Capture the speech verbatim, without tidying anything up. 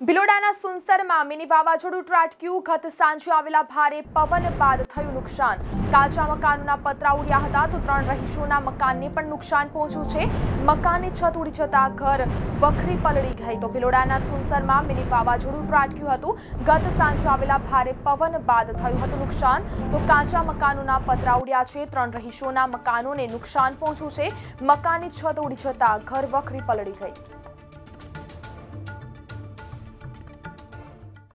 ભિલોડાના સુનસરમાં mini વાવાઝોડું ત્રાટક્યું। ગત સાંજે આવેલા ભારે પવન બાદ થયું નુકસાન। કાચા મકાનોના પતરા ઉડ્યા હતા તો ત્રણ રહીશોના મકાનને પણ નુકસાન પહોંચ્યું છે। મકાનની છત ઉડી જતા ઘર વખરી પલળી ગઈ। તો ભિલોડાના સુનસરમાં મિની વાવાઝોડું ત્રાટક્યું હતું। ગત સાંજે આવેલા ભારે પવન બાદ થયું હતું નુકસાન। તો કાચા મકાનોના પતરા ઉડ્યા છે, ત્રણ રહીશોના મકાનોને નુકસાન પહોંચ્યું છે। મકાનની છત ઉડી જતા ઘર વખરી પલળી ગઈ।